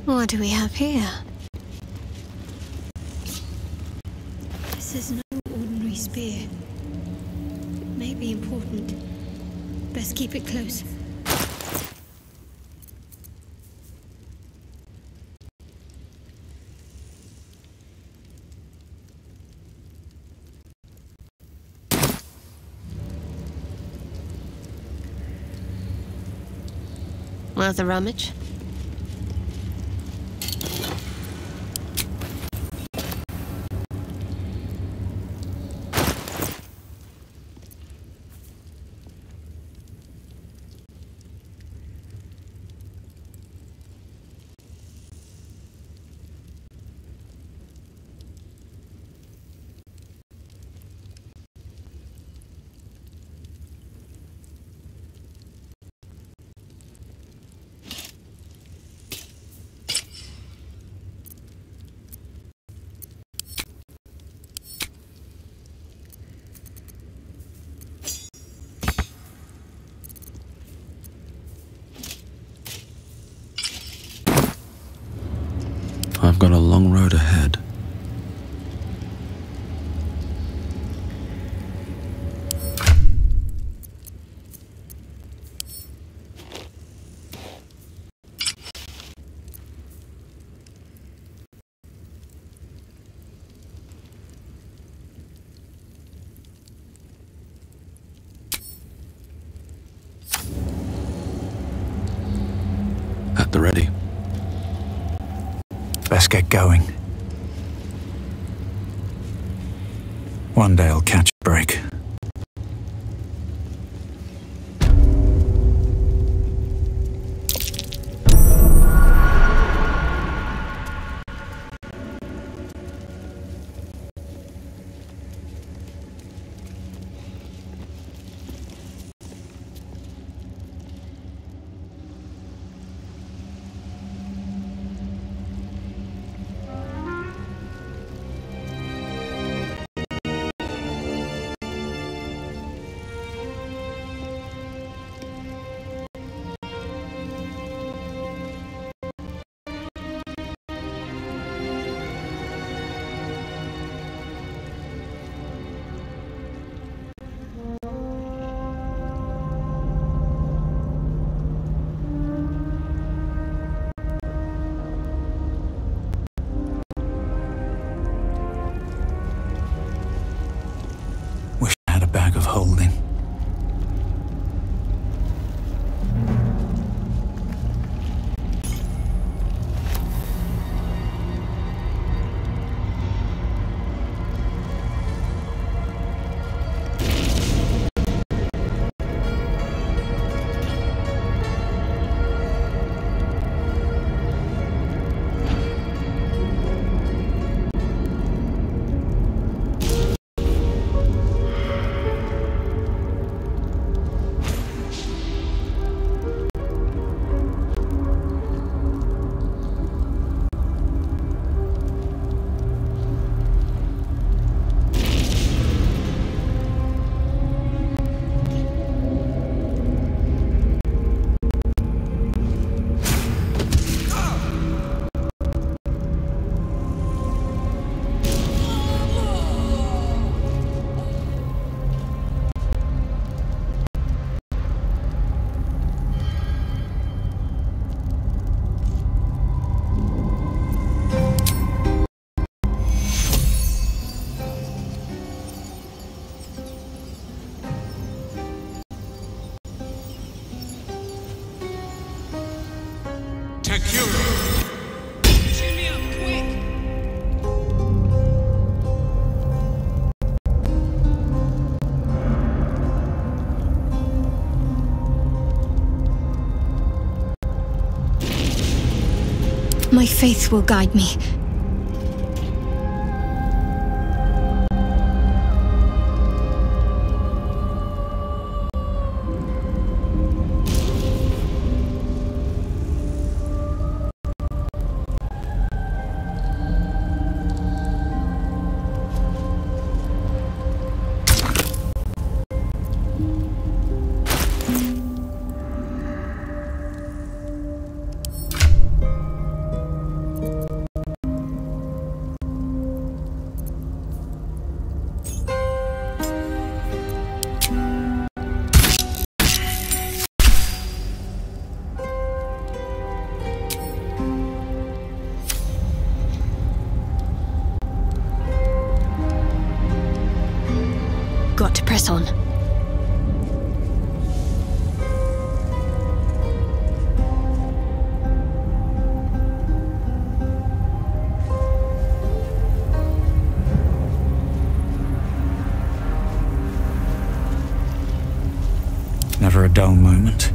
What do we have here? This is no ordinary spear. It may be important. Best keep it close. Worth a rummage? I've got a long road ahead. At the ready. Best get going. One day I'll catch a break. Wish I had a bag of holding. My faith will guide me. Press on. Never a dull moment.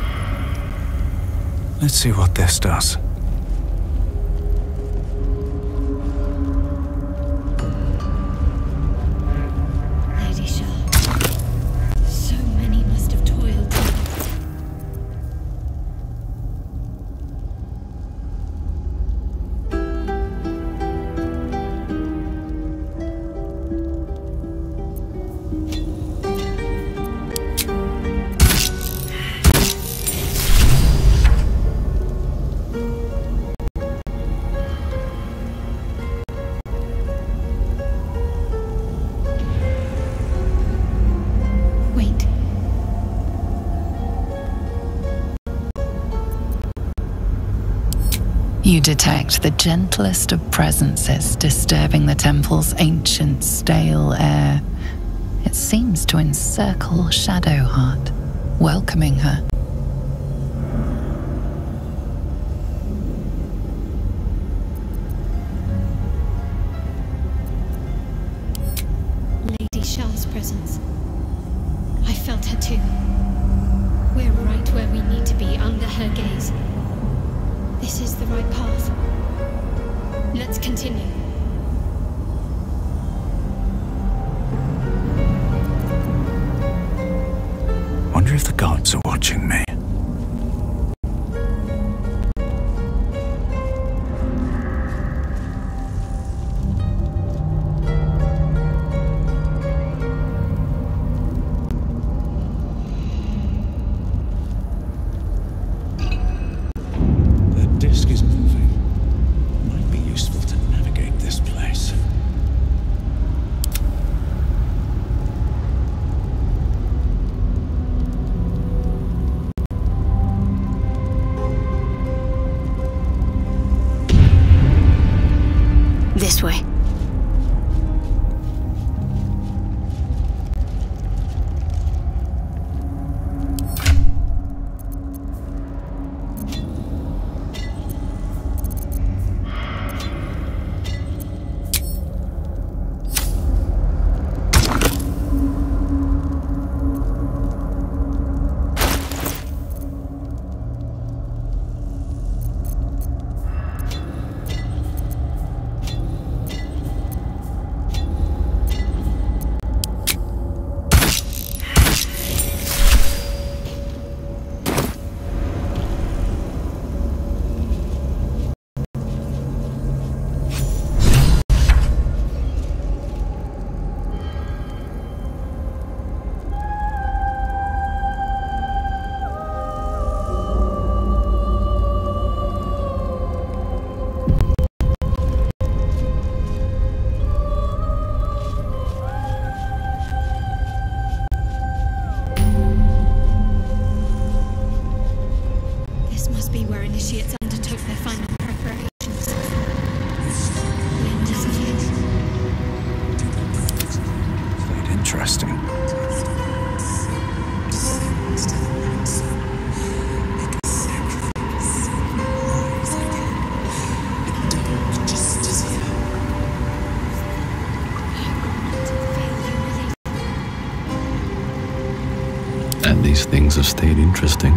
Let's see what this does. Lady Shah. So many must have toiled. Wait. You detect the gentlest of presences disturbing the temple's ancient, stale air. It seems to encircle Shadowheart, welcoming her. Lady Shah's presence. I felt her too. We're right where we need to be, under her gaze. This is the right path. Let's continue. Wonder if the gods are watching me. The disc is moving. Might be useful to navigate this place. This way. This must be where initiates undertook their final preparations. The end isn't yet. Quite interesting. And these things have stayed interesting.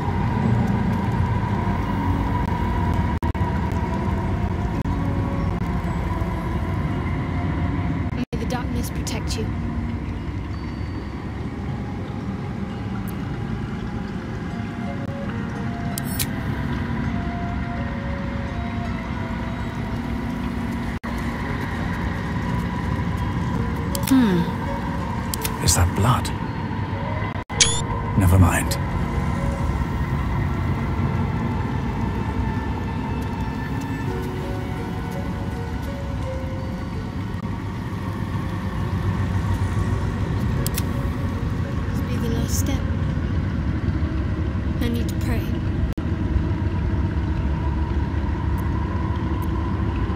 May the darkness protect you. Is that blood? Never mind. This will be the last step. I need to pray.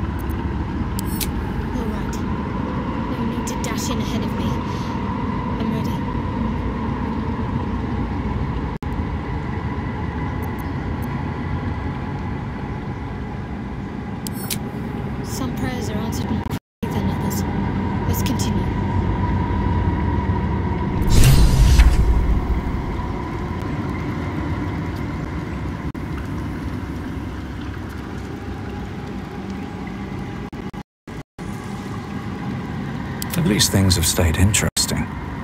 All right. No need to dash in ahead of me. I'm At least things have stayed interesting.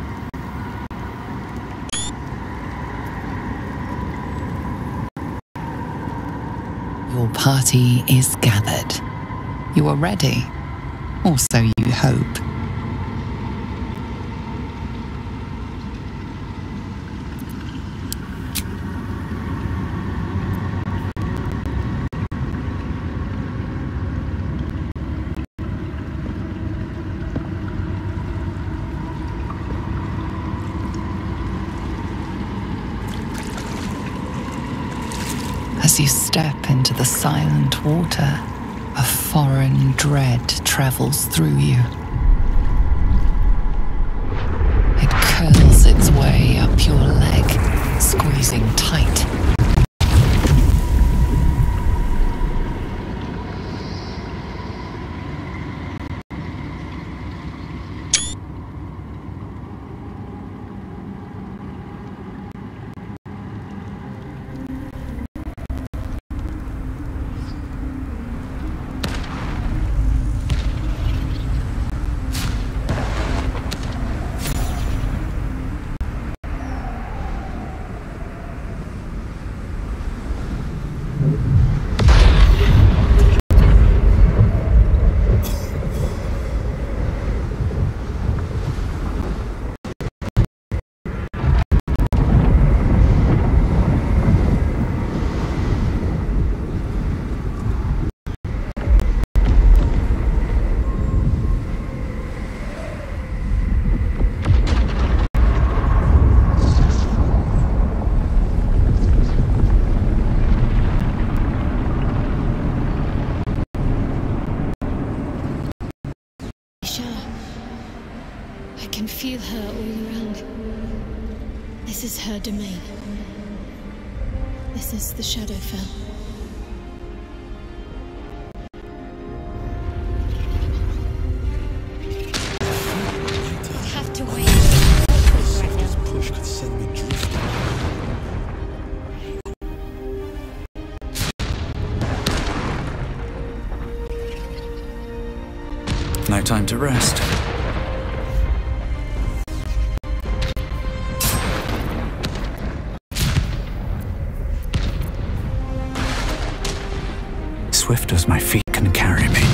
Your party is gathered. You are ready, or so you hope. As you step into the silent water, a foreign dread travels through you. It curls its way up your leg, squeezing tight. I can feel her all around. This is her domain. This is the Shadowfell. Have to wait. This push could send me drifting. No time to rest. Swift as my feet can carry me.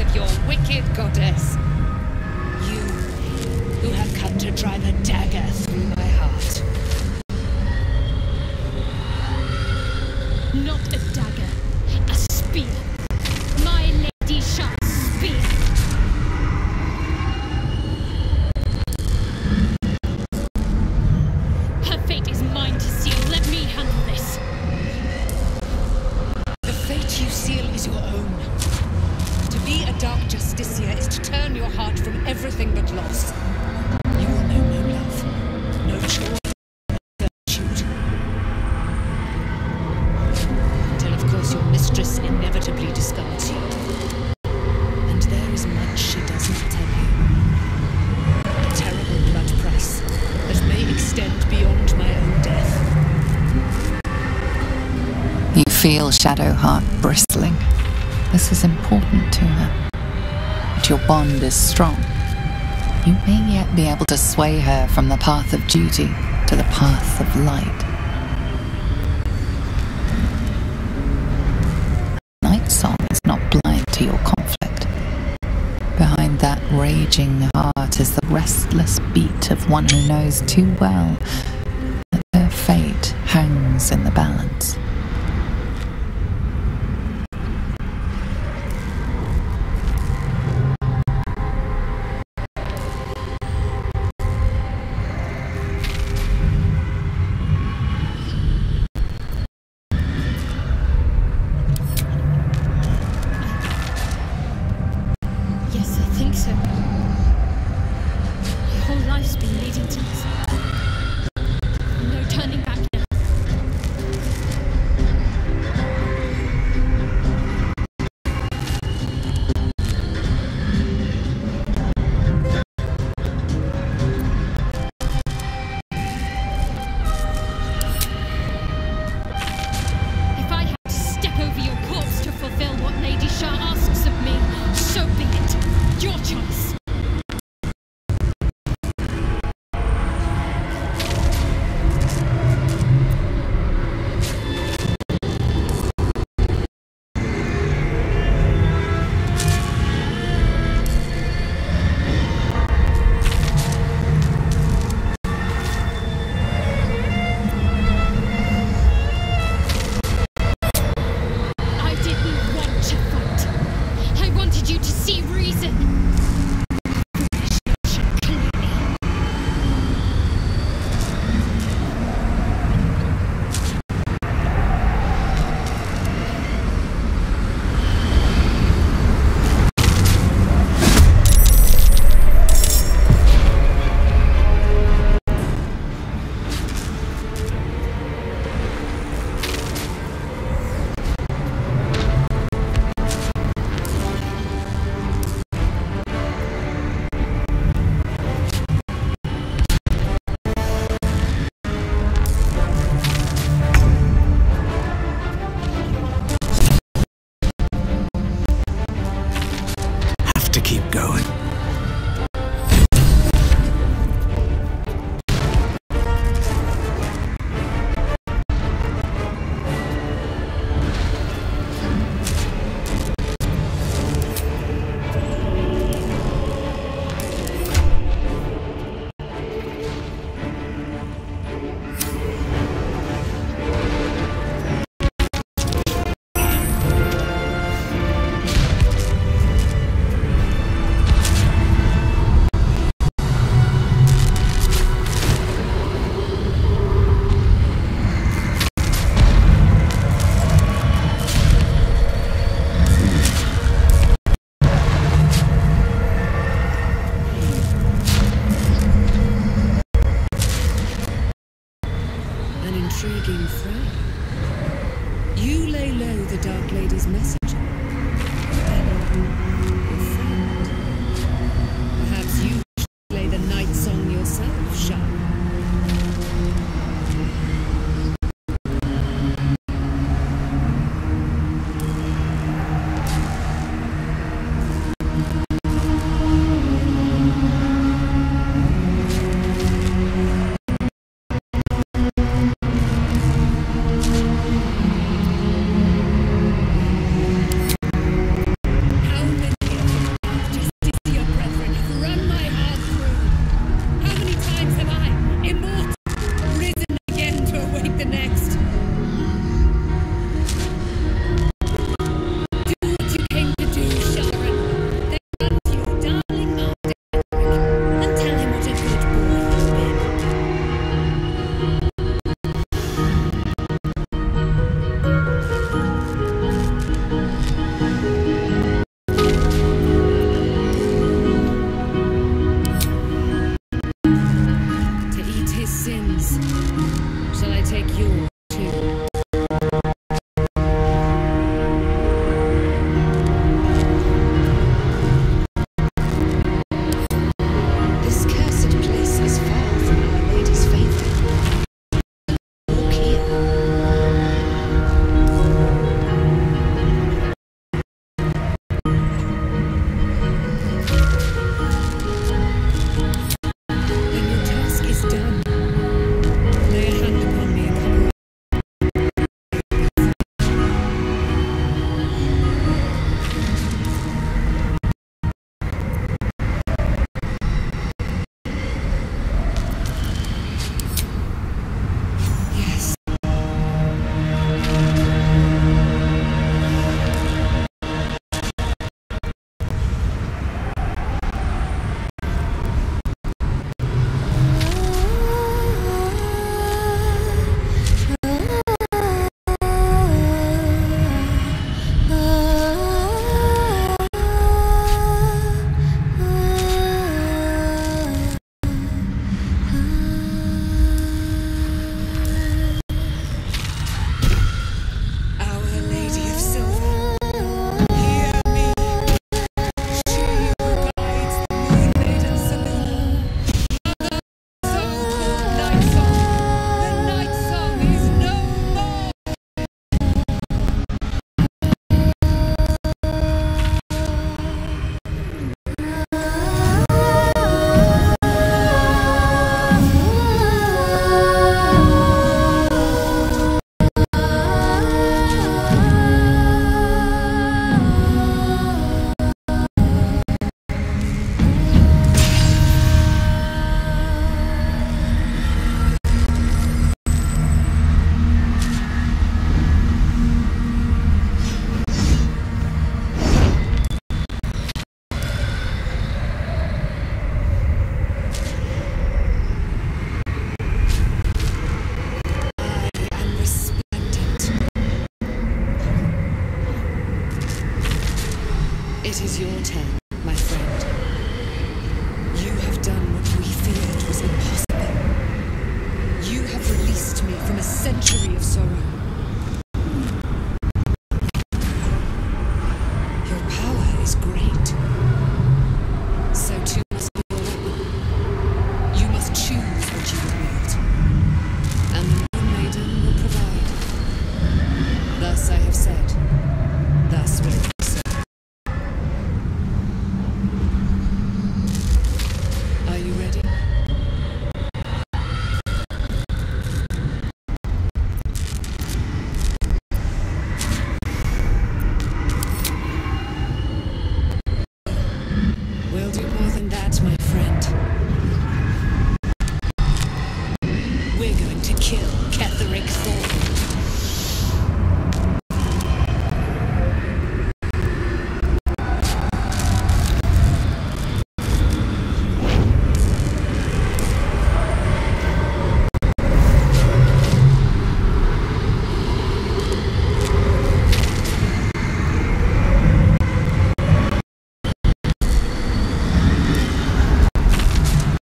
of your wicked goddess. You, who have come to drive a dagger through my heart. Not a dagger, a spear. My Lady Sharp's spear. Her fate is mine to seal. Let me handle this. The fate you seal is your own. To be a Dark Justicia is to turn your heart from everything but loss. You will know no love, no joy, no certitude. Until, of course, your mistress inevitably discards you. And there is much she doesn't tell you. A terrible blood price that may extend beyond my own death. You feel Shadowheart bristling. This is important to her. But your bond is strong. You may yet be able to sway her from the path of duty to the path of light. Night Song is not blind to your conflict. Behind that raging heart is the restless beat of one who knows too well that their fate hangs in the balance. Yes, I think so.